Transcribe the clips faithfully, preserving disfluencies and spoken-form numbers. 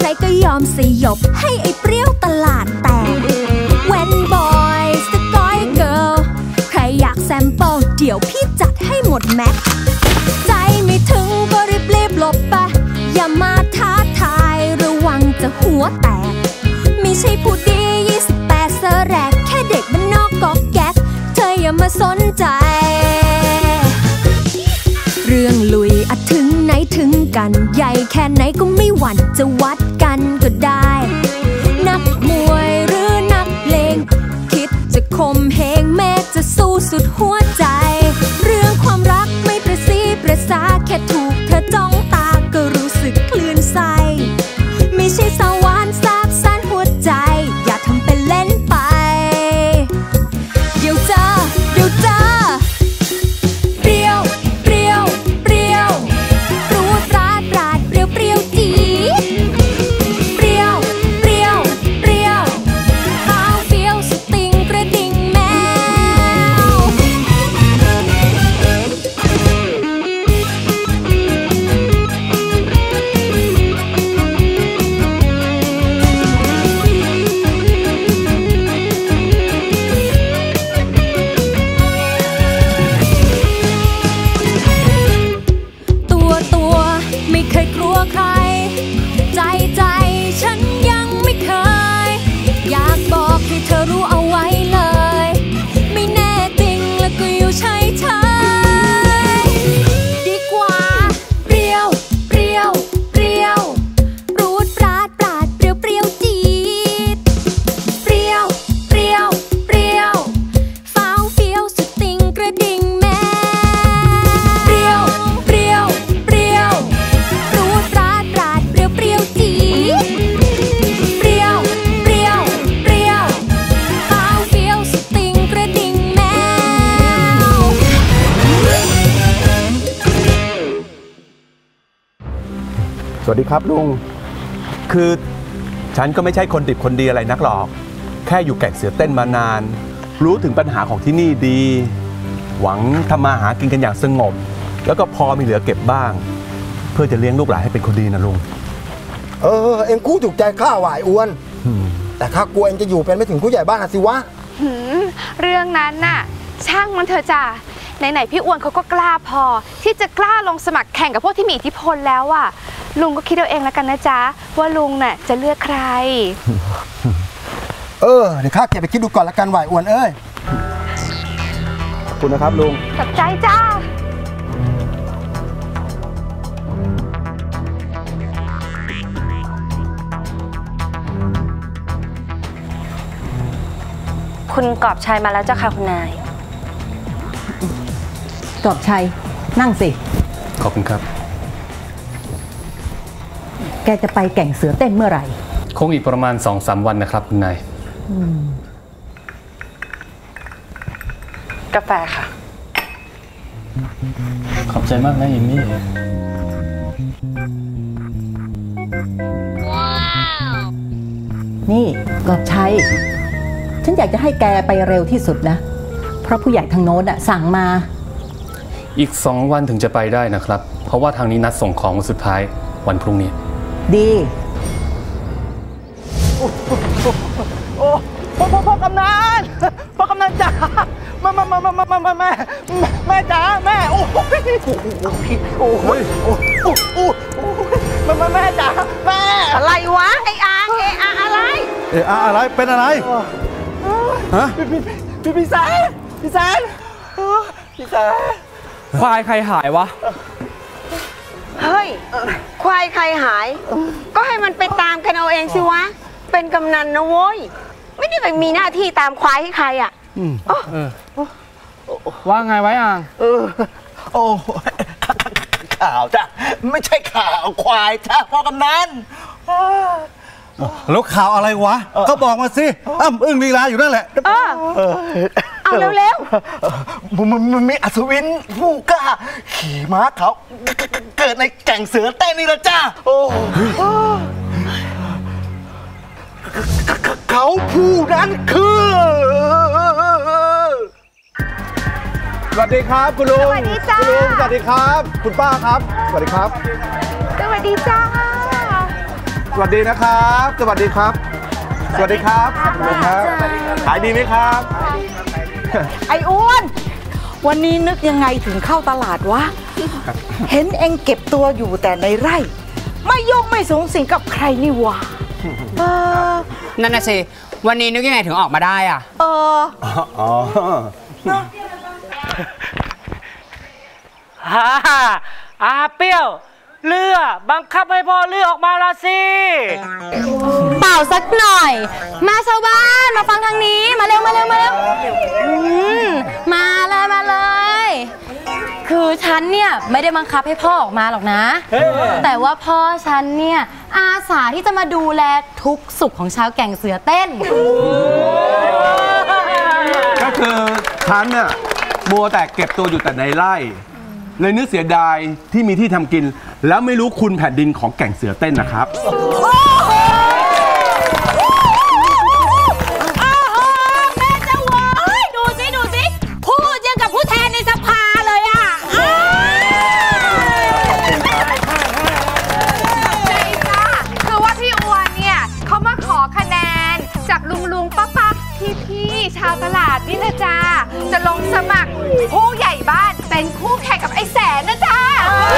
รๆก็ยอมสยบให้ไอ้เปรี้ยวตลาดแตกแวนบอยสกอยเกิร์ลใครอยากแซมเปิลเดี๋ยวพี่จัดให้หมดแม็กใจไม่ถึงก็รีบๆหลบไปอย่ามาท้าทายระวังจะหัวแตกไม่ใช่ผู้ดียี่สิบแปดเสแรกแค่เด็กบ้านนอกก๊อกแก๊กเธออย่ามาสนใจเรื่องลุยอาจถึงไหนถึงกันใหญ่แค่ไหนก็ไม่หวั่นจะวัดกันก็ได้นักมวยหรือนักเลงคิดจะข่มเหงแม้จะสู้สุดหัวใจเรื่องความรักไม่ประสีประสาแค่ถูกเธอจ้องตาก็รู้สึกคลื่นไส้ไม่ใช่สาวานซาบซ่านหัวใจอย่าทำเป็นเล่นไปเดี๋ยวเจอเดี๋ยวเจอเปรี้ยวเปรี้ยวเปรี้ยวรู้ตราตราดเปรี้ยวเปรี้ยวจี๊ดเปรี้ยวเปรี้ยวเปรี้ยวขาวเฟี้ยวสติงกระดิ่งแมวตัวตัวไม่เคยกลัวใครใจใจฉันยังไม่เคยอยากบอกให้เธอรู้เอาไว้เลยไม่แน่จริงแล้วก็อยู่เฉยเฉยดีกว่าเปรี้ยวเปรี้ยวเปรี้ยวรูดปราดปราดเปรี้ยวเปรี้ยวจี๊ดเปรี้ยวเปรี้ยวเปรี้ยวฟ้าวเฟี้ยวสุดติงกระดิ่งแมวเปรี้ยวเปรี้ยวเปรี้ยวรูดปราดปราดเปรี้ยวเปรี้ยวจี๊ดเปรี้ยวเปรี้ยวเปรี้ยวฟ้าวเฟี้ยวสุดติงกระดิ่งแมวสวัสดีครับลุงคือฉันก็ไม่ใช่คนดิบคนดีอะไรนักหรอกแค่อยู่แก่งเสือเต้นมานานรู้ถึงปัญหาของที่นี่ดี หวังทำมาหากินกันอย่างสงบแล้วก็พอมีเหลือเก็บบ้างเพื่อจะเลี้ยงลูกหลานให้เป็นคนดีนะลุงเออเอ็งกู้ถูกใจข้าหวายอ้วนแต่ข้ากลัวเอ็งจะอยู่เป็นไม่ถึงผู้ใหญ่บ้านสิวะเรื่องนั้นน่ะช่างมันเถอะจ้ะไหนๆพี่อ้วนเขาก็กล้าพอที่จะกล้าลงสมัครแข่งกับพวกที่มีอิทธิพลแล้วอ่ะลุงก็คิดเอาเองแล้วกันนะจ๊ะว่าลุงน่ะจะเลือกใครเออเดี๋ยวข้าเก็บไปคิดดูก่อนละกันหวายอ้วนเอ้ยขอบคุณนะครับลุงขอบใจจ้าคุณกอบชัยมาแล้วเจ้าค่ะคุณนายกอบชัยนั่งสิขอบคุณครับแกจะไปแก่งเสือเต้นเมื่อไหร่คงอีกประมาณ สองสาม วันนะครับคุณนายกาแฟค่ะขอบใจมากนะเอมี่นี่กอบชัยฉันอยากจะให้แกไปเร็วที่สุดนะเพราะผู้ใหญ่ทางโน้นอะสั่งมาอีกสองวันถึงจะไปได้นะครับเพราะว่าทางนี้นัดส่งของวันสุดท้ายวันพรุ่งนี้ดีโอ้โอ้พ่อพ่อพ่อกำนันพ่อกำนันจ๋าแม่แม่แม่แม่แม่แม่แม่แม่จ๋าแม่โอ้โหโอ้โหโอ้โหโอ้โหแม่แม่แม่จ๋าแม่อะไรวะไอ้อาเออาอะไรเออาอะไรเป็นอะไรฮะพี่พี่พี่พี่แสนพี่แสนพี่แสนควายใครหายวะเฮ้ยควายใครหายก็ให้มันไปตามกันเอาเองสิวะเป็นกำนันนะโว้ยไม่ได้ไปมีหน้าที่ตามควายให้ใครอ่ะว่าไงไว้อ่างเออโอ้ข่าวจ้ะไม่ใช่ข่าวควายจ้ะพ่อกำนันแล้วข่าวอะไรวะก็บอกมาสิอ้ำอึ้งลีลาอยู่นั่นแหละเอาเร็วๆมันมีอัศวินผู้กล้าขี่ม้าเขาเกิดในแก่งเสือเต้นนี่ละจ้าโอ้เขาผู้นั้นคือสวัสดีครับคุณลุงสวัสดีจ้าคุณลุงสวัสดีครับคุณป้าครับสวัสดีครับสวัสดีจ้าวัสดีนะครับ สวัสดีครับ สวัสดีครับสวัสดีครับขายดีไหมครับไอ้อ้วนวันนี้นึกยังไงถึงเข้าตลาดวะ เห็นเองเก็บตัวอยู่แต่ในไร่ ไม่ยุ่งไม่สูงสิงกับใครนี่วะเออนั่นน่ะสิวันนี้นึกยังไงถึงออกมาได้อ่ะเอออ๋อฮ่าอาเปรี้ยวเลือบังคับให้พ่อเลือออกมาละสิเปล่าสักหน่อยมาชาวบ้านมาฟังทางนี้มาเร็วมาเร็วมาเร็วมาเลยมาเลยคือฉันเนี่ยไม่ได้บังคับให้พ่อออกมาหรอกนะแต่ว่าพ่อฉันเนี่ยอาสาที่จะมาดูแลทุกสุขของชาวแก่งเสือเต้นก็คือฉันน่ะมัวแต่เก็บตัวอยู่แต่ในไร่เลยนึกเสียดายที่มีที่ทำกินแล้วไม่รู้คุณแผ่นดินของแก่งเสือเต้นนะครับแม่จะวายดูสิดูสิพูดยังกับผู้แทนในสภาเลยอ่ะใช่จ้าคือว่าพี่อ้วนเนี่ยเขามาขอคะแนนจากลุงลุงป้าป้าพี่พี่ชาวตลาดนี่นะจ้าจะลงสมัครผู้ใหญ่บ้านเป็นคู่แข่งกับไอ้แสนนะจ้า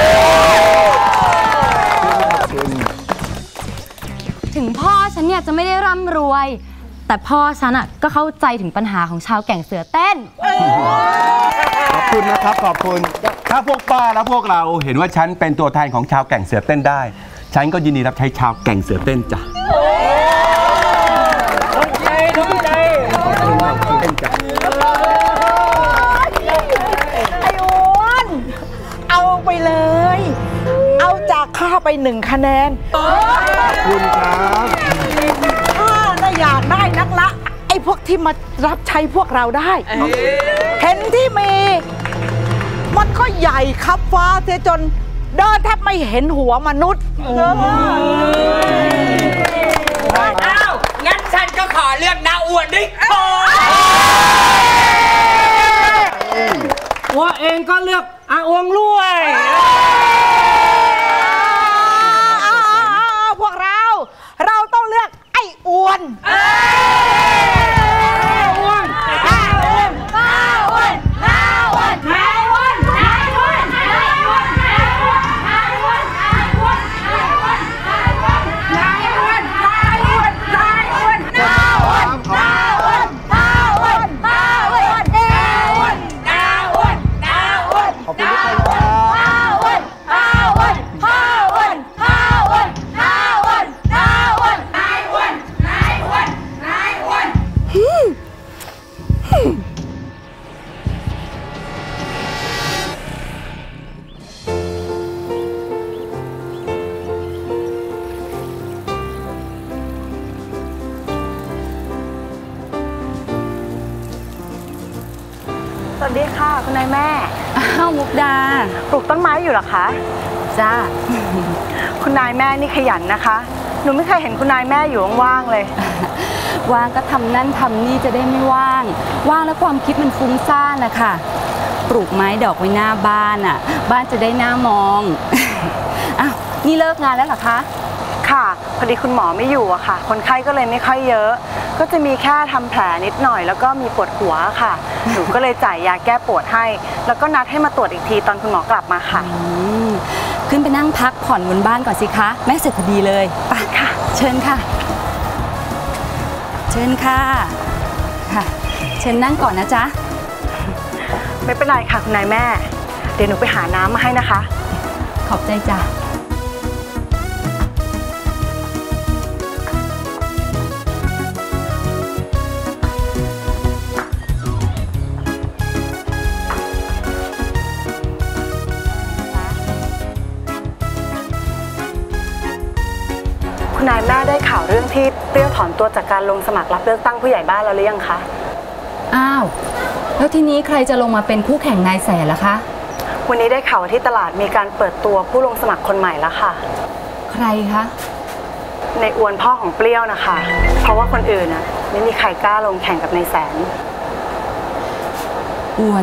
ถึงพ่อฉันเนี่ยจะไม่ได้ร่ำรวยแต่พ่อฉันอ่ะก็เข้าใจถึงปัญหาของชาวแก่งเสือเต้นขอบคุณนะครับขอบคุณถ้าพวกป้าและพวกเราเห็นว่าฉันเป็นตัวแทนของชาวแก่งเสือเต้นได้ฉันก็ยินดีรับใช้ชาวแก่งเสือเต้นจ้ะทุกใจทุกใจไอ้อ้วนเอาไปเลยเอาจากข้าไปหนึ่งคะแนนขอบคุณครับข้าน่ะอยากได้นักละไอ้พวกที่มารับใช้พวกเราได้เห็นที่มีมันก็ใหญ่คับฟ้าเสียจนเดินแทบไม่เห็นหัวมนุษย์อ้าวงั้นฉันก็ขอเลือกนาอ้วนด้วยว่าเองก็เลือกอาอวงรวยพวกเราเราต้องเลือกไอ้อ้วนอ้วนอ้วนอ้วนอ้วนอ้วนอ้วนสวัสดีค่ะคุณนายแม่อ้าวมุกดาปลูกต้นไม้อยู่หรอคะจ้าคุณนายแม่นี่ขยันนะคะหนูไม่เคยเห็นคุณนายแม่อยู่ว่างๆเลยว่างก็ทำนั่นทำนี่จะได้ไม่ว่างว่างแล้วความคิดมันฟุ้งซ่านนะคะปลูกไม้ดอกไว้หน้าบ้านอ่ะบ้านจะได้น่ามองอ้าวนี่เลิกงานแล้วเหรอคะค่ะพอดีคุณหมอไม่อยู่อะค่ะคนไข้ก็เลยไม่ค่อยเยอะก็จะมีแค่ทำแผลนิดหน่อยแล้วก็มีปวดหัวค่ะหนูก็เลยจ่ายยาแก้ปวดให้แล้วก็นัดให้มาตรวจอีกทีตอนคุณหมอกลับมาค่ะขึ้นไปนั่งพักผ่อนบนบ้านก่อนสิคะแม่เสร็จพอดีเลยไปค่ะเชิญค่ะเชิญค่ะค่ะเชิญนั่งก่อนนะจ๊ะไม่เป็นไรค่ะคุณนายแม่เดี๋ยวหนูไปหาน้ำมาให้นะคะขอบใจจ้ะคุณนายแม่ได้ข่าวเรื่องที่เปรี้ยวถอนตัวจากการลงสมัครรับเลือกตั้งผู้ใหญ่บ้านแล้วหรือยังคะอ้าวแล้วทีนี้ใครจะลงมาเป็นคู่แข่งนายแสนล่ะคะวันนี้ได้ข่าวที่ตลาดมีการเปิดตัวผู้ลงสมัครคนใหม่แล้วค่ะใครคะในอวนพ่อของเปรี้ยวนะคะเพราะว่าคนอื่นน่ะไม่มีใครกล้าลงแข่งกับนายแสนอวน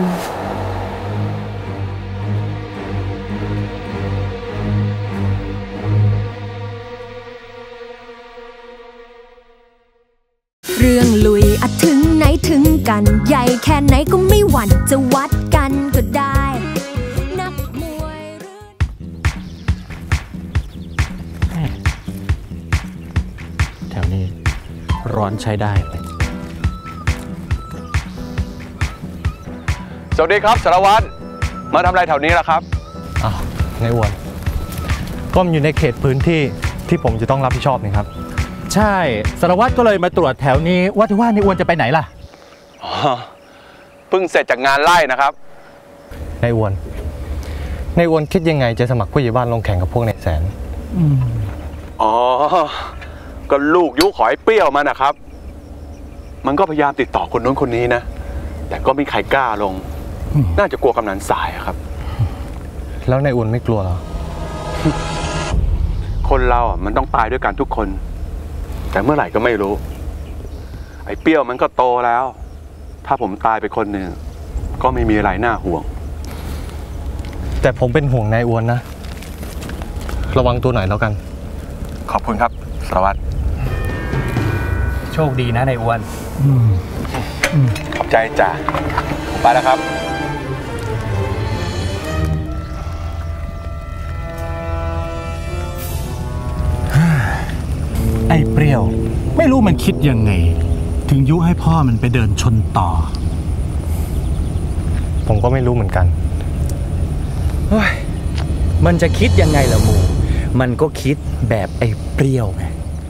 กันใหญ่แค่ไหนก็ไม่หวั่นจะวัดกันก็ได้นักมวยหรือแถวนี้ร้อนใช้ได้เลยสวัสดีครับสารวัตรมาทำอะไรแถวนี้ล่ะครับอ้าวไงอ้วนก็อยู่ในเขตพื้นที่ที่ผมจะต้องรับผิดชอบนี่ครับใช่สารวัตรก็เลยมาตรวจแถวนี้ว่าที่ว่านี่อ้วนจะไปไหนล่ะอ๋อเพิ่งเสร็จจากงานไล่นะครับนายอ้วนนายอ้วนคิดยังไงจะสมัครผู้ใหญ่บ้านลงแข่งกับพวกนายแสนอ๋อก็ลูกยุขอให้เปรี้ยวมันนะครับมันก็พยายามติดต่อคนนู้นคนนี้นะแต่ก็ไม่ใครกล้าลงน่าจะกลัวกำนันสายครับแล้วนายอ้วนไม่กลัวเหรอคนเราอ่ะมันต้องตายด้วยกันทุกคนแต่เมื่อไหร่ก็ไม่รู้ไอ้เปรี้ยวมันก็โตแล้วถ้าผมตายไปคนหนึ่งก็ไม่มีอะไรน่าห่วงแต่ผมเป็นห่วงนายอ้วนนะระวังตัวหน่อยแล้วกันขอบคุณครับสารวัตรโชคดีนะนายอ้วนขอบใจจ้ะผมไปแล้วครับไอ้เปรี้ยวไม่รู้มันคิดยังไงถึงยุให้พ่อมันไปเดินชนต่อผมก็ไม่รู้เหมือนกันเฮ้ยมันจะคิดยังไงล่ะหมูมันก็คิดแบบไอ้เปรี้ยวไง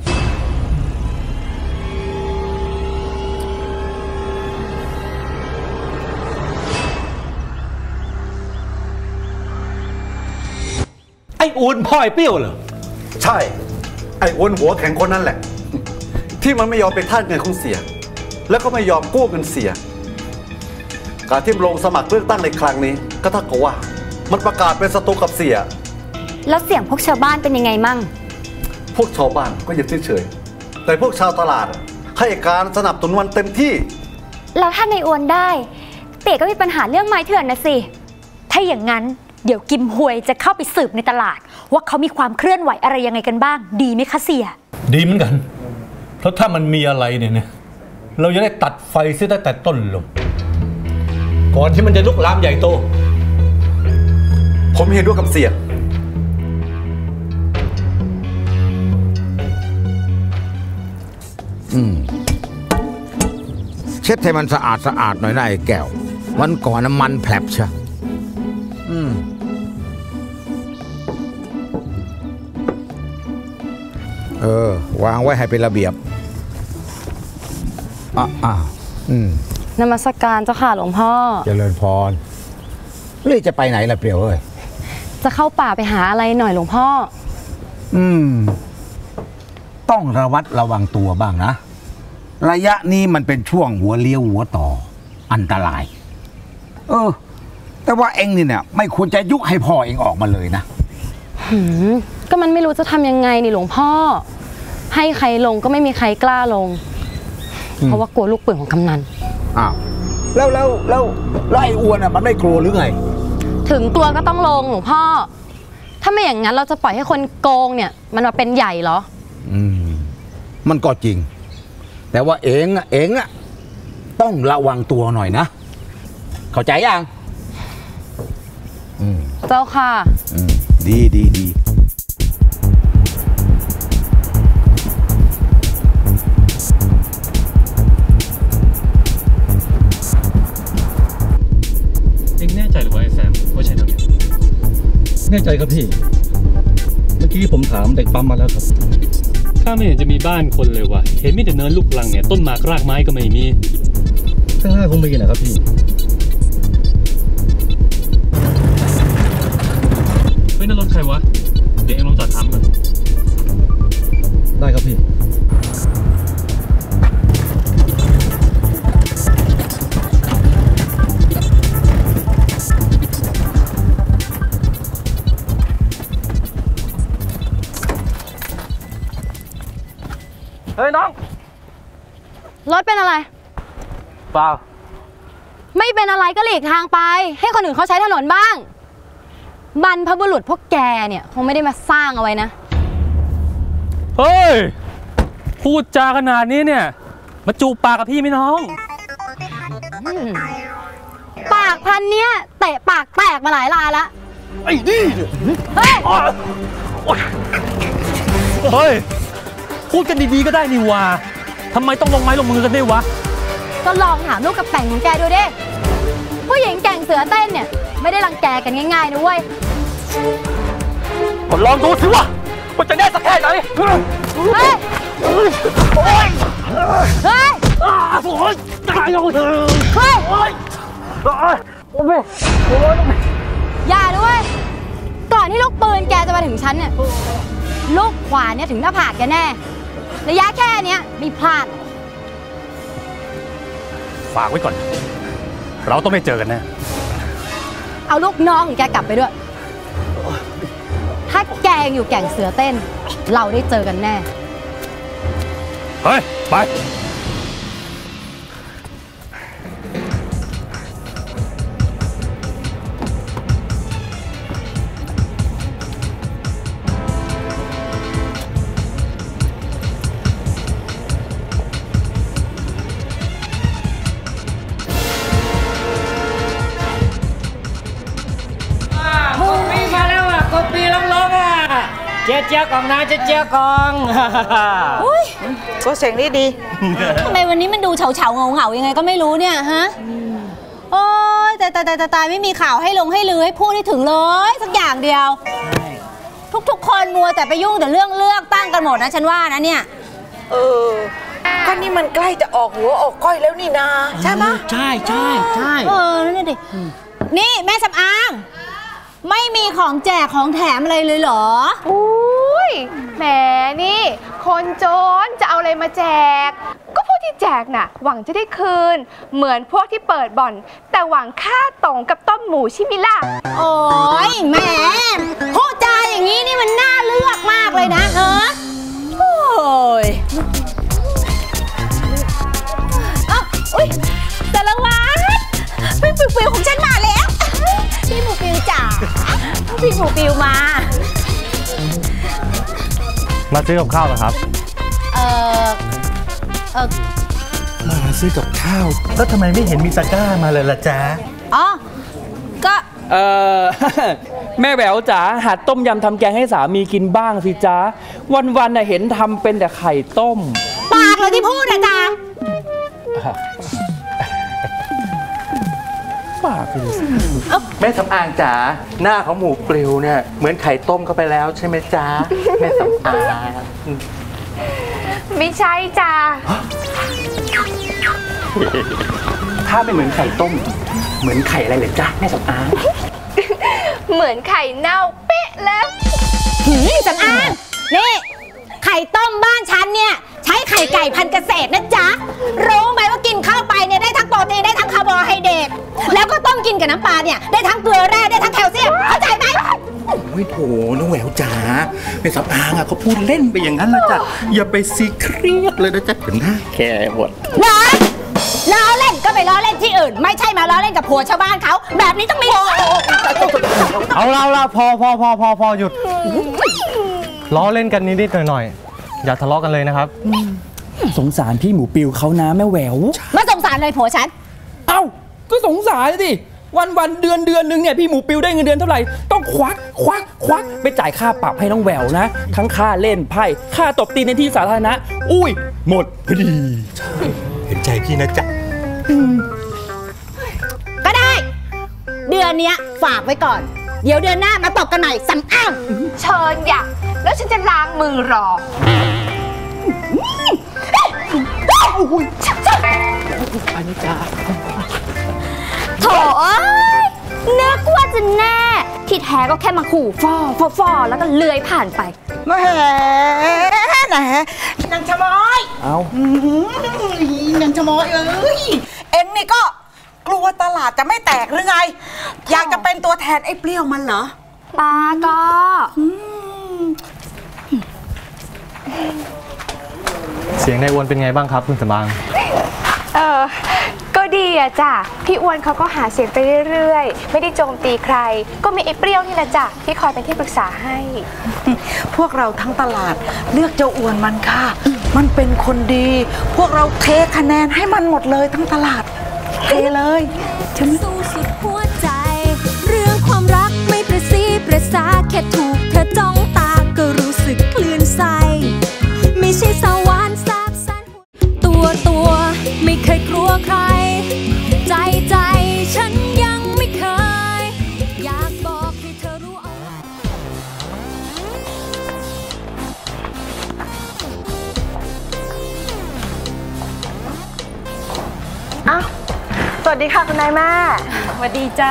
ไอ้อ้วนพ่อไอ้เปรี้ยวเหรอใช่ไอ้อ้วนหัวแข็งคนนั้นแหละที่มันไม่ยอมไปทาสเงินของเสียแล้วก็ไม่ยอมกู้เงินเสียการที่ลงสมัครเลือกตั้งในครั้งนี้ก็เท่ากับว่ามันประกาศเป็นศัตรูกับเสียแล้วเสียงพวกชาวบ้านเป็นยังไงมั่งพวกชาวบ้านก็ยังเฉยๆแต่พวกชาวตลาดให้การสนับสนุนมันเต็มที่แล้วถ้าในอ้วนได้เตี๋ยก็มีปัญหาเรื่องไม้เถื่อนนะสิถ้าอย่างนั้นเดี๋ยวกิมฮวยจะเข้าไปสืบในตลาดว่าเขามีความเคลื่อนไหวอะไรยังไงกันบ้างดีไหมคะเสียดีเหมือนกันเพราะถ้ามันมีอะไรเนี่ยเราจะได้ตัดไฟเสียตั้งแต่ต้นลงก่อนที่มันจะลุกลามใหญ่โตผมเห็นด้วยกับเสียอืมเช็ดให้มันสะอาดสะอาดหน่อยนะไอ้แก้ววันก่อนน้ำมันแผลบเชียวอืมเออวางไว้ให้เป็นระเบียบอ่ะอ่ะอืมนมัสการเจ้าค่ะหลวงพ่อเจริญพรนี่จะไปไหนล่ะเปรี้ยวเอ้ยจะเข้าป่าไปหาอะไรหน่อยหลวงพ่ออืมต้องระวัดระวังตัวบ้างนะระยะนี้มันเป็นช่วงหัวเลี้ยวหัวต่ออันตรายเออแต่ว่าเอ็งนี่เนี่ยไม่ควรจะยุให้พ่อเอ็งออกมาเลยนะหืมก็มันไม่รู้จะทำยังไงนี่หลวงพ่อให้ใครลงก็ไม่มีใครกล้าลงเพราะว่ากลัวลูกปืนของกำนันอ้าวแล้วแล้วแล้วแล้วไอ้อ้วนอ่ะมันไม่กลัวหรือไงถึงตัวก็ต้องลงหลวงพ่อถ้าไม่อย่างนั้นเราจะปล่อยให้คนโกงเนี่ยมันมาเป็นใหญ่เหรออืมมันก็จริงแต่ว่าเองอ่ะเองอ่ะต้องระวังตัวหน่อยนะเข้าใจยังอืมเจ้าค่ะอืมดีดีดีเองแน่ใจหรือว่าไอ้แซมว่าใช่ทางนี้แน่ใจครับพี่เมื่อกี้ผมถามเด็กปั๊มมาแล้วครับข้าไม่เห็นจะมีบ้านคนเลยว่ะเห็นมีแต่เนินลูกลังเนี่ยต้นหมากรากไม้ก็ไม่มีข้างหน้าคงมีนะครับพี่เฮ้ยนั่นรถใครวะเดี๋ยวเองลองจอดถามกันได้ครับพี่เฮ้ยน้องรถเป็นอะไรเปล่าไม่เป็นอะไรก็หลีกทางไปให้คนอื่นเขาใช้ถนนบ้างบรรพบุรุษพวกแกเนี่ยคงไม่ได้มาสร้างเอาไว้นะเฮ้ยพูดจาขนาดนี้เนี่ยมาจูบปากกับพี่ไหมน้องากพันเนี้ยเตะปากแตกมาหลายลายแล้วไอ้นี่เฮ้ยเฮ้ยพูดกันดีๆก็ได้นี่วะทำไมต้องลงไม้ลงมือกันด้วยวะก็ลองถามลูกกับแต่งของแกดูดิผู้หญิงแก่งเสือเต้นเนี่ยไม่ได้รังแกกันง่ายๆนะเว้ยก็ลองดูสิวะมันจะแน่สักแค่ไหนเฮ้ยเฮ้ยโอ้ยเฮ้ยโอ้ยตายแล้วเธอเฮ้ยโอ้ยโอ้ยโอ้ยโอ้ยอย่าด้วยก่อนที่ลูกปืนแกจะมาถึงฉันเนี่ยลูกขวานเนี่ยถึงหน้าผากแกแน่ระยะแค่เนี้ยไม่พลาดฝากไว้ก่อนเราต้องไม่เจอกันแน่เอาลูกน้องของแกกลับไปด้วยถ้าแกยังอยู่แก่งเสือเต้นเราได้เจอกันแน่เฮ้ยไปเจี๊ยเจี๊ยกองนะเจี๊ยเจี๊ยกองอุ้ยก็เสียงนี้ดีทำไมวันนี้มันดูเฉาเฉาเงาเงายังไงก็ไม่รู้เนี่ยฮะโอ้ยแต่แต่แต่ตายไม่มีข่าวให้ลงให้ลือให้พูดให้ถึงเลยสักอย่างเดียวทุกๆคนมัวแต่ไปยุ่งแต่เรื่องเลือกตั้งกันหมดนะฉันว่านะเนี่ยเออก็นี่มันใกล้จะออกหัวออกก้อยแล้วนี่นาใช่ไหมใช่ใช่ใช่เออนั่นดินี่แม่สำอางไม่มีของแจกของแถมอะไรเลยเหรออุ้ยแหมนี่คนจนจะเอาอะไรมาแจกก็พวกที่แจกน่ะหวังจะได้คืนเหมือนพวกที่เปิดบ่อนแต่หวังค่าตรงกับต้มหมูชิมิล่ะโอ้ยแหมพูดจาอย่างนี้นี่มันน่าเลือกมากเลยนะเออโอ้ยอ้าวอุ้ยแต่ละวันพี่ปิวปิวของฉันมาแล้วพี่หมูปิวจ๋าพี่หมูปิวมามาซื้อกับข้าวเหรอครับเออเออมาซื้อกับข้าวแล้วทำไมไม่เห็นมีตะกร้ามาเลยล่ะจ๊ะอ๋อก็เออแม่แหววจ๋าหัดต้มยำทำแกงให้สามีกินบ้างสิจ๊ะวันๆน่ะเห็นทำเป็นแต่ไข่ต้มปากเลยที่พูดนะจ๊ะแม่สำอางจ๋าหน้าของหมูปลิวเนี่ยเหมือนไข่ต้มเข้าไปแล้วใช่ไหมจ๊ะแม่สำอางไม่ใช่จ้าถ้าไม่เหมือนไข่ต้มเหมือนไข่อะไรเลยจ๊ะแม่สำอางเหมือนไข่เน่าเป๊ะแล้วหืมสำอางนี่ไข่ต้มบ้านฉันเนี่ยใช้ไข่ไก่พันธุ์เกษตรนะจ๊ะรู้ไหมว่ากินเข้าไปเนี่ยได้ทั้งโปรตีนได้ทั้งคาร์โบไฮเดรตแล้วก็ต้มกินกับน้ำปลาเนี่ยได้ทั้งเกลือแร่ได้ทั้งแคลเซียมเข้าใจไหมโอ้ยโถน้องแหววจ๋าแม่สำอางอะเขาพูดเล่นไปอย่างนั้นละจ้ะอย่าไปซีเครียดเลยนะจ๊ะถึงหน้าแค่หมดนะล้อเล่นก็ไปล้อเล่นที่อื่นไม่ใช่มาล้อเล่นกับผัวชาวบ้านเขาแบบนี้ต้องมีเอาเราละพอพอพอพอพอหยุดล้อเล่นกันนิดๆหน่อยๆอย่าทะเลาะกันเลยนะครับสงสารพี่หมูปิวเขานะแม่แหววมาสงสารเลยผัวฉันเอ้าก็สงสารสิวันวันเดือนเดือนนึงเนี่ยพี่หมูปิวได้เงินเดือนเท่าไหร่ต้องควักควักควักไปจ่ายค่าปรับให้น้องแหววนะทั้งค่าเล่นไพ่ค่าตบตีในที่สาธารณะอุ้ยหมดพอดีเห็นใจพี่นะจ๊ะก็ได้เดือนนี้ฝากไว้ก่อนเดี๋ยวเดือนหน้ามาตบกันใหม่สำอางเชิญอย่าแล้วฉันจะล้างมือรอไปนะจ๊ะโถเอ้ยนึกว่าจะแน่ที่แท้ก็แค่มาขู่ฟอฟอฟอแล้วก็เลื้อยผ่านไปแหมไหนนางชะมอยเอานางชะมอยเอ้ยเอ็งนี่ก็กลัวตลาดจะไม่แตกหรือไงอยากจะเป็นตัวแทนไอ้เปรี้ยวมันเหรอป้าก็เสียงในอ้วนเป็นไงบ้างครับคุณสมางเออก็ดีอะจ้ะพี่อ้วนเขาก็หาเสียงไปเรื่อยๆไม่ได้โจมตีใครก็มีไอ้เปรี้ยวนี่แหละจ้ะที่คอยเป็นที่ปรึกษาให้พวกเราทั้งตลาดเลือกเจ้าอ้วนมันค่ะมันเป็นคนดีพวกเราเทคะแนนให้มันหมดเลยทั้งตลาดเทเลยฉันสู้สุดหัวใจเรื่องความรักไม่ประสีประสาแค่ถูกเธอจ้องตาก็รู้สึกคลื่นไส้ไม่ใช่สวรรค์แสบสันตัวตัวไม่เคยกลัวใครใจใจฉันยังไม่เคยอยากบอกให้เธอรู้เอาไว้อ้าวสวัสดีค่ะคุณนายแม่สวัสดีจ้า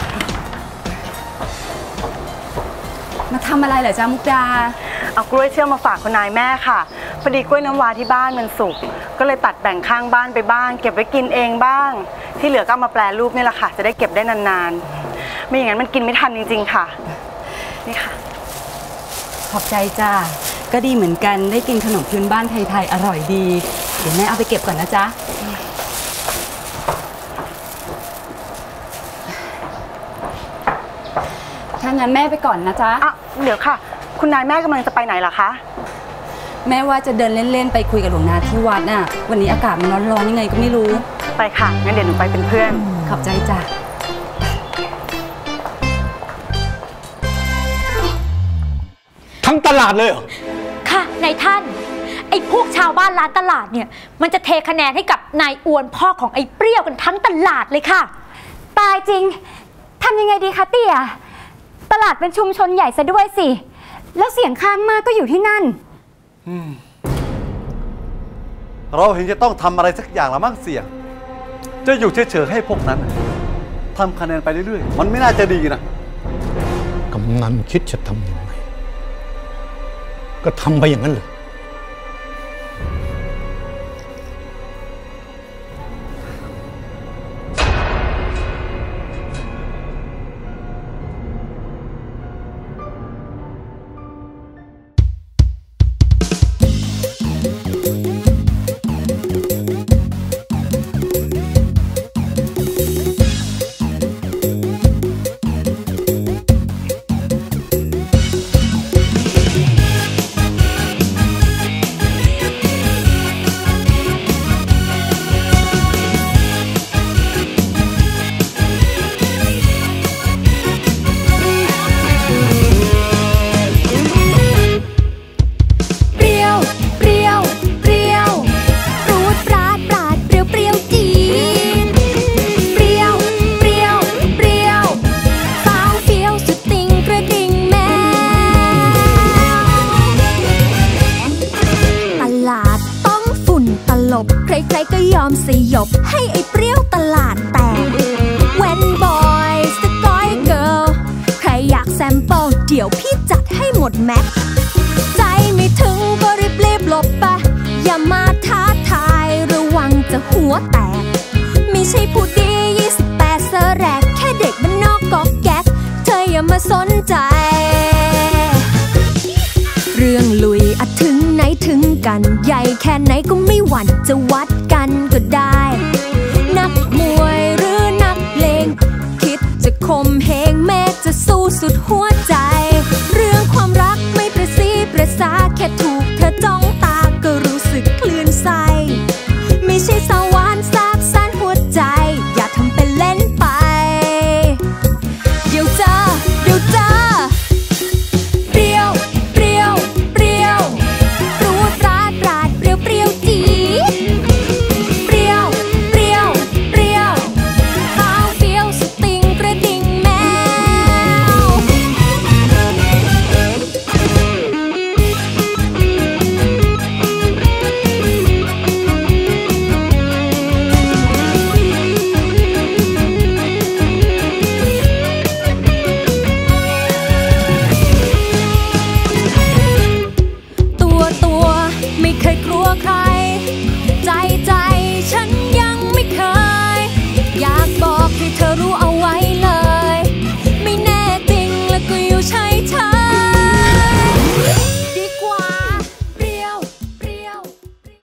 มาทำอะไรเหรอจ้ามุกดาเอากล้วยเชื่อมมาฝากคุณนายแม่ค่ะพอดีกล้วยน้ำว้าที่บ้านมันสุกก็เลยตัดแบ่งข้างบ้านไปบ้างเก็บไว้กินเองบ้างที่เหลือก็เอามาแปรรูปนี่แหละค่ะจะได้เก็บได้นานๆไม่อย่างนั้นมันกินไม่ทันจริงๆค่ะนี่ค่ะขอบใจจ้าก็ดีเหมือนกันได้กินขนมพื้นบ้านไทยๆอร่อยดีเดี๋ยวแม่เอาไปเก็บก่อนนะจ๊ะถ้างั้นแม่ไปก่อนนะจ๊ะอ่ะเดี๋ยวค่ะคุณนายแม่กำลังจะไปไหนล่ะคะแม่ว่าจะเดินเล่นๆไปคุยกับหลวงนาที่วัดน่ะวันนี้อากาศมันร้อนๆยังไงก็ไม่รู้ไปค่ะงั้นเดี๋ยวหนูไปเป็นเพื่อนขอบใจจ้ะทั้งตลาดเลยเหรอค่ะนายท่านไอ้พวกชาวบ้านร้านตลาดเนี่ยมันจะเทคะแนนให้กับนายอวนพ่อของไอ้เปรี้ยวกันทั้งตลาดเลยค่ะตายจริงทำยังไงดีคะเตี้ยตลาดเป็นชุมชนใหญ่ซะด้วยสิแล้วเสียงข้างมากก็อยู่ที่นั่นเราเห็นจะต้องทำอะไรสักอย่างละมั้งเสี่ยงจะอยู่เฉยๆให้พวกนั้นทำคะแนนไปเรื่อยๆมันไม่น่าจะดีนะกำนันคิดจะทำยังไงก็ทำไปอย่างนั้นเลยใครๆก็ยอมสยบให้ไอ้เปรี้ยวตลาดแตกแวนบอยสกอยเกิร์ลใครอยากแซมเปิลเดี๋ยวพี่จัดให้หมดแม็กใจไม่ถึงก็รีบรีบหลบไปอย่ามาท้าทายระวังจะหัวแตกไม่ใช่ผู้ดียี่สิบแปดเสแรกแค่เด็กบ้านนอกก๊อกแก๊กเธออย่ามาสนใจเรื่องลุยอาจถึงไหนถึงกันใหญ่แค่ไหนก็ไม่หวั่นจะวัดกันก็ได้นักมวยหรือนักเลงคิดจะข่มเหงแม้จะสู้สุดหัวใจ